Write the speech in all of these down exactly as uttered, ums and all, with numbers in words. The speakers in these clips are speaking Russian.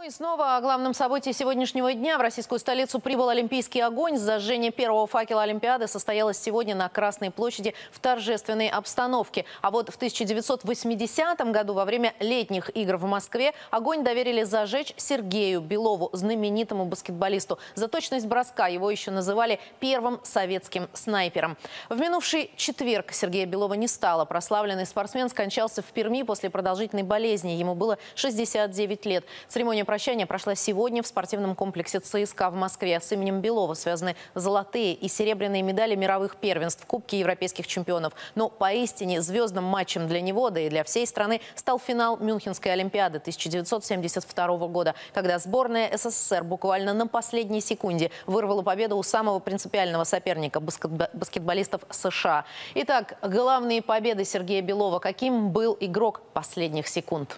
И снова о главном событии сегодняшнего дня. В российскую столицу прибыл Олимпийский огонь. Зажжение первого факела Олимпиады состоялось сегодня на Красной площади в торжественной обстановке. А вот в тысяча девятьсот восьмидесятом году во время летних игр в Москве огонь доверили зажечь Сергею Белову, знаменитому баскетболисту. За точность броска его еще называли первым советским снайпером. В минувший четверг Сергея Белова не стало. Прославленный спортсмен скончался в Перми после продолжительной болезни. Ему было шестьдесят девять лет. Церемония прощания прошла сегодня в спортивном комплексе ЦСКА в Москве. С именем Белова связаны золотые и серебряные медали мировых первенств, Кубки европейских чемпионов. Но поистине звездным матчем для него, да и для всей страны, стал финал Мюнхенской Олимпиады тысяча девятьсот семьдесят второго года, когда сборная СССР буквально на последней секунде вырвала победу у самого принципиального соперника – баскетболистов США. Итак, главные победы Сергея Белова. Каким был игрок последних секунд?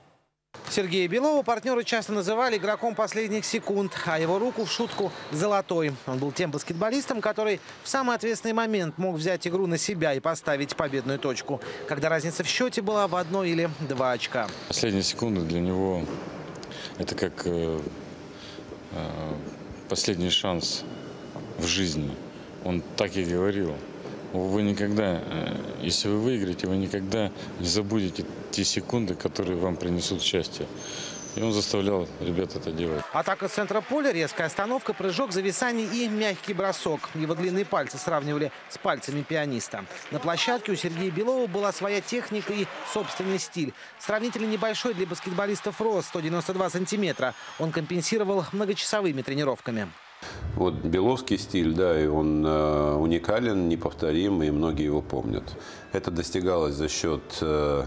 Сергея Белова партнеры часто называли игроком последних секунд, а его руку в шутку «золотой». Он был тем баскетболистом, который в самый ответственный момент мог взять игру на себя и поставить победную точку, когда разница в счете была в одно или два очка. Последние секунды для него – это как э, э, последний шанс в жизни. Он так и говорил. Вы никогда, если вы выиграете, вы никогда не забудете те секунды, которые вам принесут счастье. И он заставлял ребят это делать. Атака с центра поля, резкая остановка, прыжок, зависание и мягкий бросок. Его длинные пальцы сравнивали с пальцами пианиста. На площадке у Сергея Белова была своя техника и собственный стиль. Сравнительно небольшой для баскетболистов рост – сто девяносто два сантиметра. Он компенсировал многочасовыми тренировками. Вот беловский стиль, да, и он э, уникален, неповторим, и многие его помнят. Это достигалось за счет э,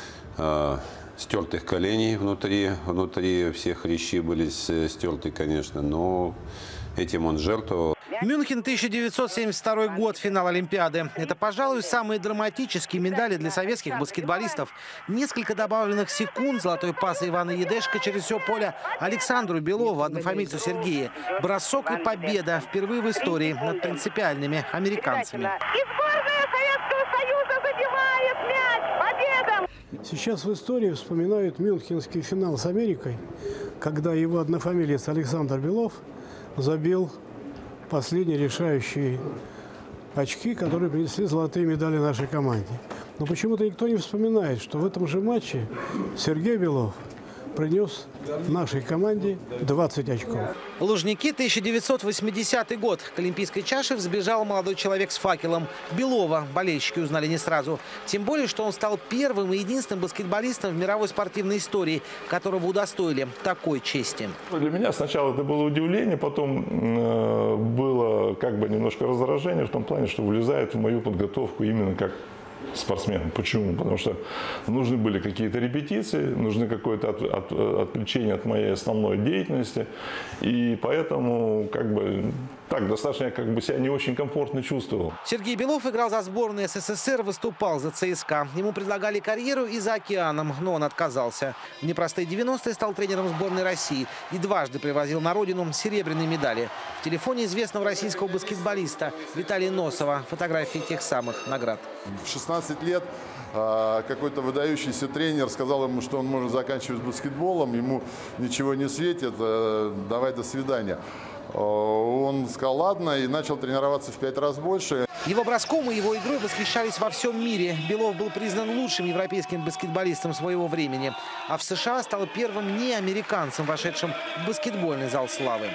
э, стертых коленей внутри, внутри всех хрящи были стерты, конечно, но этим он жертвовал. Мюнхен, тысяча девятьсот семьдесят второй год, финал Олимпиады. Это, пожалуй, самые драматические медали для советских баскетболистов. Несколько добавленных секунд, золотой пас Ивана Едешко через все поле Александру Белову, однофамильцу Сергея. Бросок и победа впервые в истории над принципиальными американцами. И сборная Советского Союза забивает мяч. Победа! Сейчас в истории вспоминают мюнхенский финал с Америкой, когда его однофамилец Александр Белов забил последние решающие очки, которые принесли золотые медали нашей команде. Но почему-то никто не вспоминает, что в этом же матче Сергей Белов принес нашей команде двадцать очков. Лужники, тысяча девятьсот восьмидесятый год. К олимпийской чаше взбежал молодой человек с факелом. Белова болельщики узнали не сразу. Тем более, что он стал первым и единственным баскетболистом в мировой спортивной истории, которого удостоили такой чести. Для меня сначала это было удивление, потом э, было как бы немножко раздражение в том плане, что влезает в мою подготовку именно как спортсмен. Почему? Потому что нужны были какие-то репетиции, нужны какое-то от, от, отвлечение от моей основной деятельности. И поэтому как бы так достаточно я как бы себя не очень комфортно чувствовал. Сергей Белов играл за сборную СССР, выступал за ЦСКА. Ему предлагали карьеру и за океаном, но он отказался. В непростые девяностые стал тренером сборной России и дважды привозил на родину серебряные медали. В телефоне известного российского баскетболиста Виталия Носова фотографии тех самых наград. В шестнадцать лет какой-то выдающийся тренер сказал ему, что он может заканчивать баскетболом, ему ничего не светит, давай до свидания. Он сказал ладно и начал тренироваться в пять раз больше. Его броском и его игрой восхищались во всем мире. Белов был признан лучшим европейским баскетболистом своего времени. А в США стал первым неамериканцем, вошедшим в баскетбольный зал славы.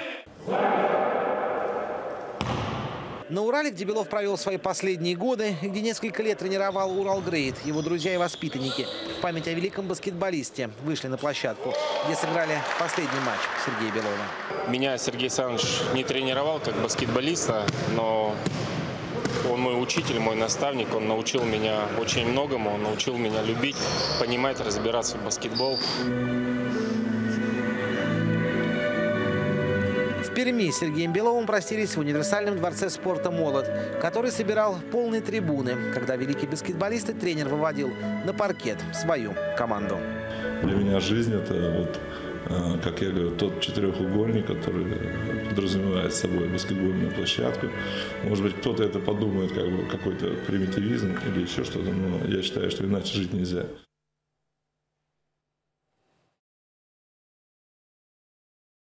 На Урале, где Белов провел свои последние годы, где несколько лет тренировал Уралгрейд, его друзья и воспитанники в память о великом баскетболисте вышли на площадку, где сыграли последний матч Сергея Белова. Меня Сергей Александрович не тренировал как баскетболиста, но он мой учитель, мой наставник, он научил меня очень многому, он научил меня любить, понимать, разбираться в баскетбол. В Перми с Сергеем Беловым простились в универсальном дворце спорта «Молот», который собирал полные трибуны, когда великий баскетболист и тренер выводил на паркет свою команду. Для меня жизнь – это, вот, как я говорю, тот четырехугольник, который подразумевает собой баскетбольную площадку. Может быть, кто-то это подумает, как бы какой-то примитивизм или еще что-то, но я считаю, что иначе жить нельзя.